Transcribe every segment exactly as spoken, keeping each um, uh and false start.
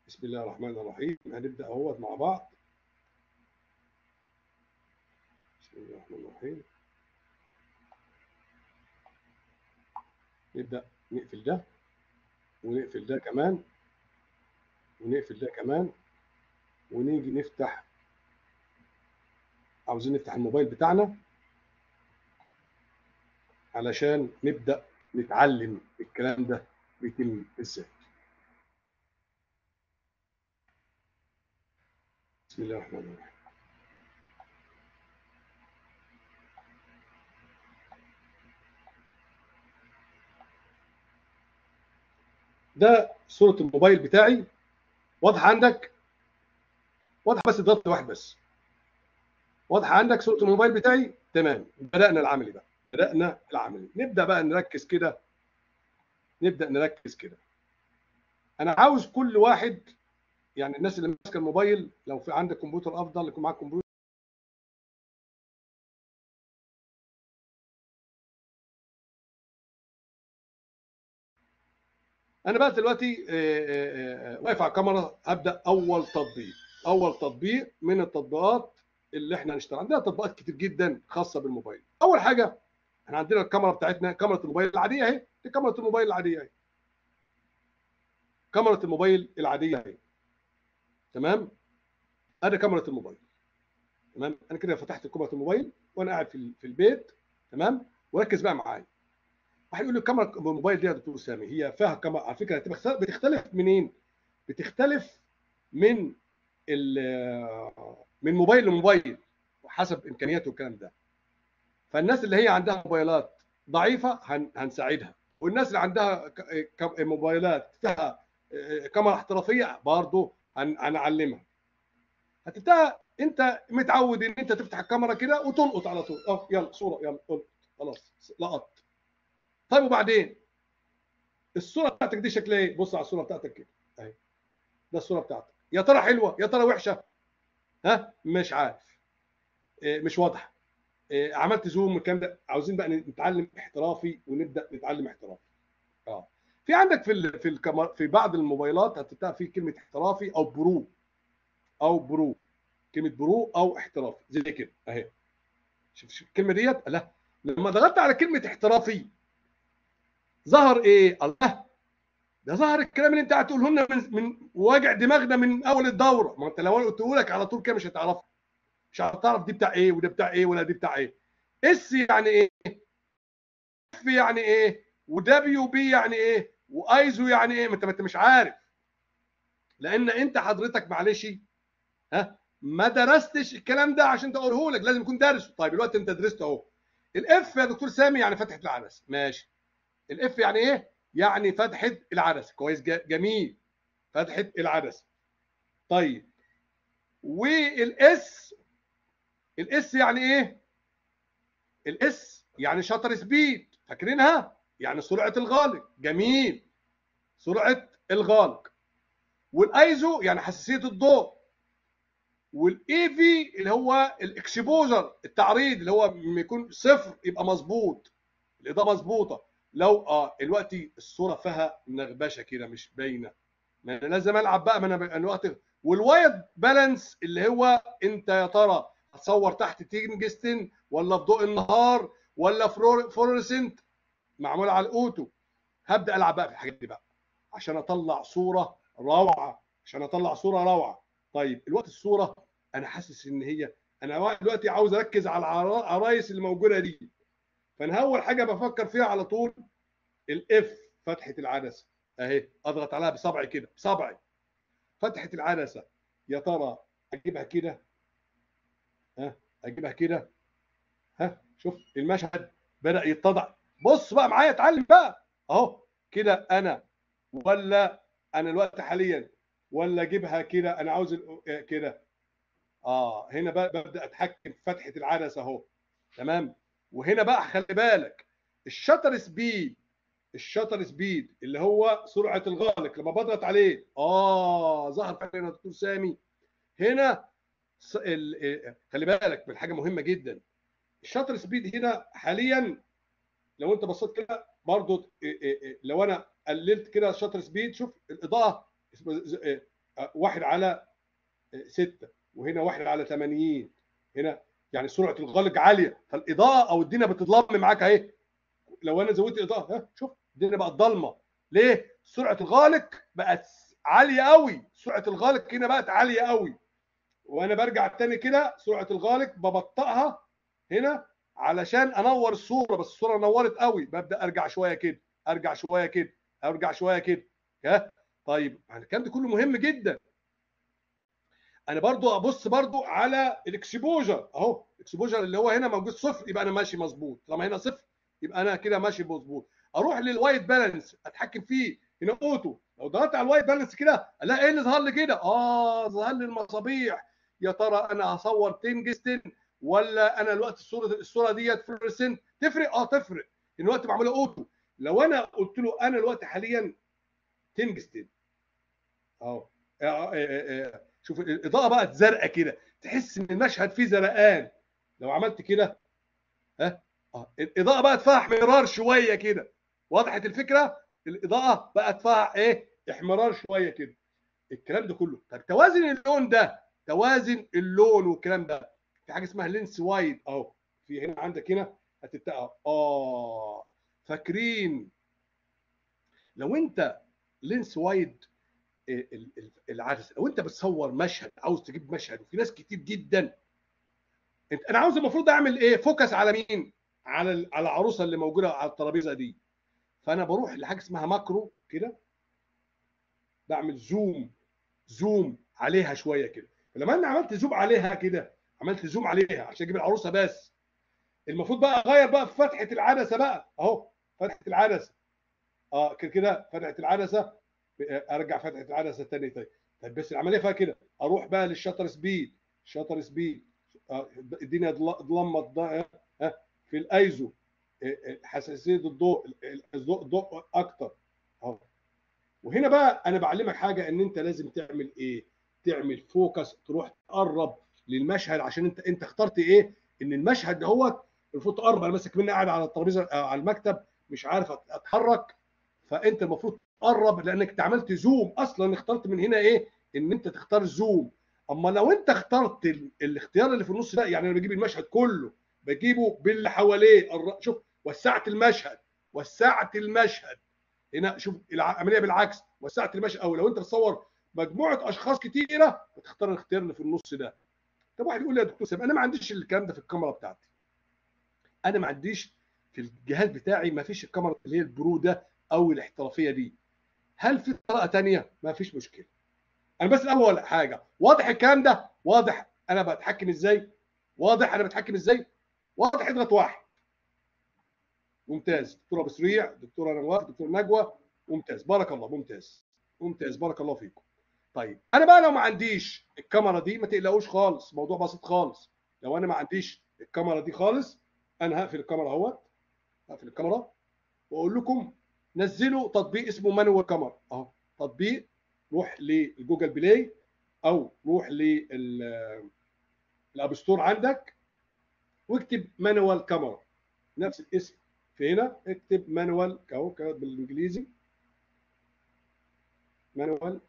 بسم الله الرحمن الرحيم. هنبدأ اهوت مع بعض. بسم الله الرحمن الرحيم. نبدأ نقفل ده ونقفل ده كمان ونقفل ده كمان ونيجي نفتح، عاوزين نفتح الموبايل بتاعنا علشان نبدأ نتعلم الكلام ده بيتم ازاي. بسم الله الرحمن الرحيم. ده صورة الموبايل بتاعي، واضحة عندك؟ واضحة بس ضغط واحد بس. واضحة عندك صورة الموبايل بتاعي؟ تمام. بدأنا العملي بقى، بدأنا العملي. نبدأ بقى نركز كده، نبدأ نركز كده. أنا عاوز كل واحد، يعني الناس اللي ماسكة الموبايل، لو في عندك كمبيوتر أفضل يكون معاك كمبيوتر. أنا بقى دلوقتي واقف على الكاميرا. هبدأ أول تطبيق، أول تطبيق من التطبيقات اللي إحنا هنشتغل. عندنا تطبيقات كتير جدا خاصة بالموبايل. أول حاجة إحنا عندنا الكاميرا بتاعتنا، كاميرا الموبايل العادية أهي. دي كاميرا الموبايل العادية أهي. كاميرا الموبايل العادية أهي. تمام؟ أدي كاميرا الموبايل. تمام؟ أنا كده فتحت كاميرا الموبايل وأنا قاعد في في البيت. تمام؟ وركز بقى معايا. واحد يقول لي الكاميرا الموبايل دي يا دكتور سامي هي فيها كاميرا، على فكره بتختلف منين؟ بتختلف من من موبايل لموبايل وحسب امكانياته والكلام ده. فالناس اللي هي عندها موبايلات ضعيفه هنساعدها، والناس اللي عندها موبايلات فيها كاميرا احترافيه برضه هنعلمها. هتبتدي انت متعود ان انت تفتح الكاميرا كده وتلقط على طول. اه يلا صوره، يلا القط، خلاص لقط. طيب وبعدين الصوره بتاعتك دي شكلها ايه؟ بص على الصوره بتاعتك كده اهي. ده الصوره بتاعتك، يا ترى حلوه يا ترى وحشه؟ ها مش عارف، إيه مش واضحه، إيه عملت زوم الكلام ده. عاوزين بقى نتعلم احترافي ونبدا نتعلم احترافي. اه في عندك في ال في الكاميرا في بعض الموبايلات هتلاقي في كلمه احترافي او برو او برو، كلمه برو او احترافي زي كده اهي. شوف شوف الكلمه ديت. لا، لما ضغطت على كلمه احترافي ظهر ايه؟ الله، ده ظهر الكلام اللي انت قاعد تقوله لنا من من واجع دماغنا من اول الدوره. ما انت لو انا قلته لك على طول كده مش هتعرفها، مش هتعرف دي بتاع ايه وده بتاع ايه ولا دي بتاع ايه. اس يعني ايه؟ اف يعني ايه؟ ودبليو بي يعني ايه؟ وايزو يعني ايه؟ ما انت ما انت مش عارف، لان انت حضرتك معلش ها ما درستش الكلام ده عشان تقوله لك، لازم يكون دارسه. طيب الوقت انت درسته اهو. الاف يا دكتور سامي يعني فتحه العدسه، ماشي. الاف يعني ايه؟ يعني فتحه العدسه، كويس جميل، فتحه العدسه. طيب والاس، الاس يعني ايه؟ الاس يعني شاتر سبيد، فاكرينها؟ يعني سرعه الغالق، جميل، سرعه الغالق. والايزو يعني حساسيه الضوء. والاي في اللي هو الاكسبوجر، التعريض، اللي هو لما يكون صفر يبقى مظبوط، الاضاءه مظبوطه. لو اه دلوقتي الصوره فيها نغبشه كده مش باينه، ما انا لازم العب بقى، ما انا الوقت. والوايت بالانس اللي هو انت يا ترى هتصور تحت تنجستن ولا في ضوء النهار ولا فلورسنت معمول على الاوتو. هبدا العب بقى في الحاجات دي بقى عشان اطلع صوره روعه، عشان اطلع صوره روعه. طيب الوقت الصوره انا حاسس ان هي، انا دلوقتي عاوز اركز على العرايس اللي موجوده دي. فانا اول حاجه بفكر فيها على طول الاف، فتحه العدسه اهي. اضغط عليها بصبعي كده، بصبعي فتحه العدسه. يا ترى اجيبها كده؟ ها اجيبها كده؟ ها شوف المشهد بدا يتضح. بص بقى معايا، اتعلم بقى اهو كده. انا ولا انا الوقت حاليا ولا اجيبها كده؟ انا عاوز كده. اه هنا بقى ببدا اتحكم في فتحه العدسه اهو. تمام. وهنا بقى خلي بالك الشاتر سبيد، الشاتر سبيد اللي هو سرعه الغالق لما بضغط عليه اه ظهر فعلا يا دكتور سامي هنا. خلي بالك من حاجه مهمه جدا. الشاتر سبيد هنا حاليا لو انت بصيت كده برضو، لو انا قللت كده الشاتر سبيد، شوف الاضاءه واحد على ستة، وهنا واحد على ثمانين، هنا يعني سرعه الغالق عاليه، فالاضاءه او الدنيا بتضلم معاك اهي. لو انا زودت اضاءه ها شوف الدنيا بقت ضلمه. ليه؟ سرعه الغالق بقت عاليه قوي، سرعه الغالق هنا بقت عاليه قوي. وانا برجع تاني كده سرعه الغالق ببطئها هنا علشان انور الصوره، بس الصوره نورت قوي، ببدا ارجع شويه كده، ارجع شويه كده، ارجع شويه كده. ها طيب الكلام ده كله مهم جدا. انا برضو ابص برضو على الاكسبوجر اهو، الاكسبوجر اللي هو هنا موجود صفر، يبقى انا ماشي مظبوط. طالما هنا صفر يبقى انا كده ماشي مظبوط. اروح للوايت بالانس اتحكم فيه هنا اوتو، لو ضغطت على الوايت بالانس كده الاقي ايه اللي ظهر لي كده؟ اه ظهر لي المصابيح. يا ترى انا هصور تنجستن ولا انا الوقت الصوره الصوره ديت فلورسنت؟ تفرق؟ اه تفرق. الوقت معموله اوتو. لو انا قلت له انا الوقت حاليا تنجستن اهو، شوف الاضاءه بقت زرقاء كده، تحس ان المشهد فيه زرقان. لو عملت كده ها اه الاضاءه بقت فيها احمرار شويه كده. وضحت الفكره؟ الاضاءه بقت فيها ايه؟ احمرار شويه كده. الكلام ده كله. طب توازن اللون ده، توازن اللون والكلام ده، في حاجه اسمها لينس وايد اهو. في هنا عندك هنا هتتقى اه فاكرين لو انت لينس وايد العدسه، لو انت بتصور مشهد عاوز تجيب مشهد وفي ناس كتير جدا، انت انا عاوز المفروض اعمل ايه؟ فوكس على مين؟ على على العروسه اللي موجوده على الترابيزه دي. فانا بروح لحاجه اسمها ماكرو كده، بعمل زوم، زوم عليها شويه كده. فلما انا عملت زوم عليها كده، عملت زوم عليها عشان اجيب العروسه بس، المفروض بقى اغير بقى في فتحه العدسه بقى اهو، فتحه العدسه اه كده كده فتحه العدسه، ارجع فتحه العدسه تاني. طيب طيب بس العمليه فيها كده، اروح بقى للشاتر سبيد، شاتر سبيد الدنيا اتلمت ها في الايزو، حساسيه الضوء، الضوء ضوء اكتر اهو. وهنا بقى انا بعلمك حاجه، ان انت لازم تعمل ايه؟ تعمل فوكس، تروح تقرب للمشهد عشان انت انت اخترت ايه؟ ان المشهد دوت المفروض تقرب. انا ماسك مني قاعد على الترابيزه على المكتب مش عارف اتحرك، فانت المفروض تقرب لانك انت عملت زوم اصلا. اخترت من هنا ايه؟ ان انت تختار زوم. اما لو انت اخترت ال... الاختيار اللي في النص ده، يعني انا بجيب المشهد كله بجيبه باللي حواليه الر... شوف وسعت المشهد، وسعت المشهد هنا. شوف العمليه بالعكس، وسعت المشهد. او لو انت بتصور مجموعه اشخاص كتيره بتختار الاختيار اللي في النص ده. طب واحد يقول لي يا دكتور سامي انا ما عنديش الكلام ده في الكاميرا بتاعتي، انا ما عنديش في الجهاز بتاعي ما فيش الكاميرا اللي هي البرو ده او الاحترافيه دي. هل في طريقه ثانيه؟ ما فيش مشكله. انا بس اول حاجه واضح الكلام ده؟ واضح انا بتحكم ازاي؟ واضح انا بتحكم ازاي؟ واضح؟ اضغط واحد. ممتاز دكتوره بسريع، دكتوره نواف، دكتور نجوى، ممتاز بارك الله، ممتاز ممتاز بارك الله فيكم. طيب انا بقى لو ما عنديش الكاميرا دي ما تقلقوش خالص، موضوع بسيط خالص. لو انا ما عنديش الكاميرا دي خالص، انا هقفل الكاميرا اهوت، هقفل الكاميرا واقول لكم نزلوا تطبيق اسمه مانوال كاميرا اهو. تطبيق روح لجوجل بلاي او روح للاب ستور عندك واكتب مانوال كاميرا، نفس الاسم. في هنا اكتب مانوال اهو بالانجليزي، مانوال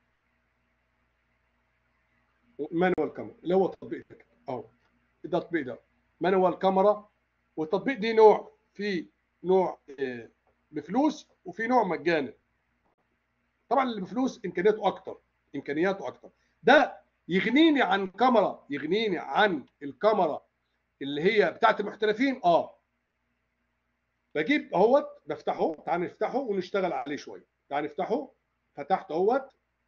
مانوال كاميرا اللي هو التطبيق ده اهو. التطبيق ده مانوال كاميرا. والتطبيق دي نوع، في نوع بفلوس وفي نوع مجاني. طبعا اللي بفلوس امكانياته اكتر، امكانياته اكتر. ده يغنيني عن كاميرا، يغنيني عن الكاميرا اللي هي بتاعت المحترفين. اه بجيب اهوت بفتحه، تعال نفتحه ونشتغل عليه شويه. تعال نفتحه، فتحت اهوت.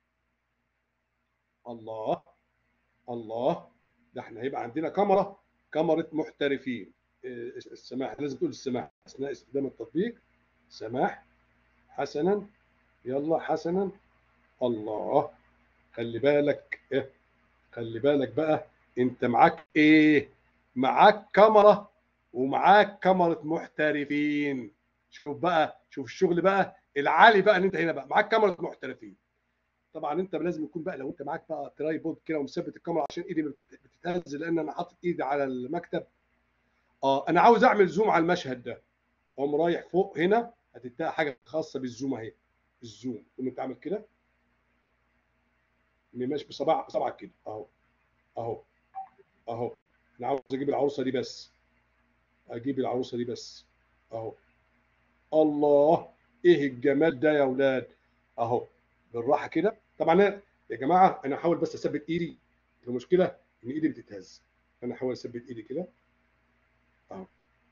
الله الله، ده احنا هيبقى عندنا كاميرا، كاميرا محترفين. السماح لازم تقول السماح اثناء استخدام التطبيق. سماح حسنا، يلا حسنا. الله خلي بالك إيه؟ خلي بالك بقى، انت معاك ايه؟ معاك كاميرا ومعاك كاميرا محترفين. شوف بقى، شوف الشغل بقى العالي بقى، ان انت هنا بقى معاك كاميرا محترفين. طبعا انت لازم يكون بقى، لو انت معاك بقى تراي بود كده ومثبت الكاميرا عشان ايدي بتتهز لان انا حاطط ايدي على المكتب. اه انا عاوز اعمل زوم على المشهد ده، اقوم رايح فوق هنا هتلاقي حاجه خاصه بالزوم اهي، الزوم. تقوم انت عامل كده ماشي بصباع صبعك كده اهو اهو اهو. انا عاوز اجيب العروسه دي بس، اجيب العروسه دي بس اهو. الله، ايه الجمال ده يا اولاد. اهو بالراحه كده. طبعا أنا يا جماعه انا هحاول بس اثبت ايدي، المشكله ان ايدي بتتهز، انا هحاول اثبت ايدي كده اهو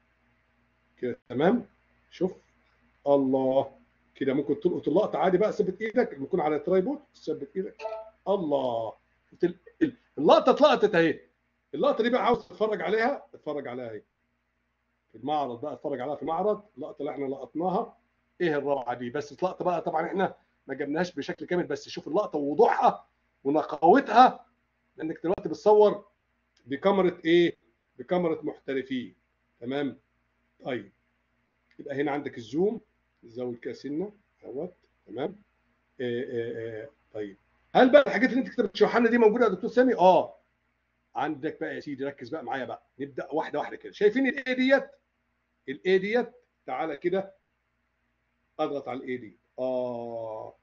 كده تمام. شوف الله، كده ممكن تلقط اللقطه عادي بقى. ثبت ايدك لما تكون على ترايبود، ثبت ايدك. الله، شفت ال- ال- اللقطه اتلقطت اهي. اللقطه دي بقى عاوز تتفرج عليها، اتفرج عليها اهي في المعرض بقى، اتفرج عليها في المعرض اللقطه اللي احنا لقطناها. ايه الروعه دي. بس اللقطه بقى طبعا احنا ما جبناهاش بشكل كامل، بس شوف اللقطه ووضوحها ونقاوتها، لانك دلوقتي بتصور بكاميرا ايه؟ بكاميرا محترفين. تمام. طيب يبقى هنا عندك الزوم، زود كده سنه اهوت. تمام. آه آه آه. طيب هل بقى الحاجات اللي انت كنت بتشرحها لنا دي موجوده يا دكتور سامي؟ اه عندك بقى يا سيدي. ركز بقى معايا بقى، نبدا واحده واحده كده. شايفين الايه ديت؟ الايه ديت تعالى كده اضغط على الايه دي. اه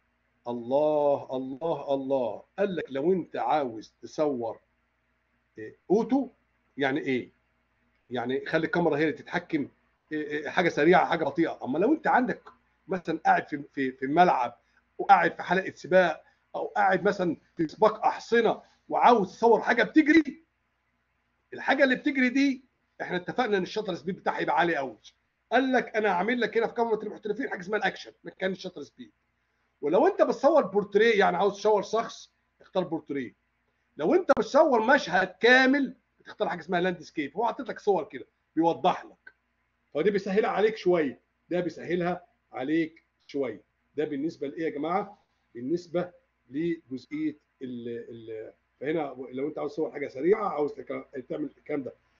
الله الله الله. قال لك لو انت عاوز تصور إيه؟ اوتو يعني ايه؟ يعني خلي الكاميرا هي اللي تتحكم. إيه إيه حاجه سريعه حاجه بطيئه. اما لو انت عندك مثلا قاعد في في في الملعب، وقاعد في حلقه سباق، او قاعد مثلا في سباق احصنه وعاوز تصور حاجه بتجري، الحاجه اللي بتجري دي احنا اتفقنا ان الشاتر سبيد بتاعها يبقى عالي قوي. قال لك انا هعمل لك هنا في كاميرا المحترفين حاجه اسمها الاكشن مكان الشاتر سبيد. ولو انت بتصور بورتريه يعني عاوز تصور شخص، اختار بورتريه. لو انت بتصور مشهد كامل بتختار حاجه اسمها لاندسكيب. هو حاطط لك صور كده بيوضح لك، فدي بيسهلها عليك شويه. ده بيسهلها عليك شويه. ده بالنسبه لايه يا جماعه؟ بالنسبه لجزئيه ال ال فهنا لو انت عاوز تصور حاجه سريعه، عاوز تعمل الكلام ده.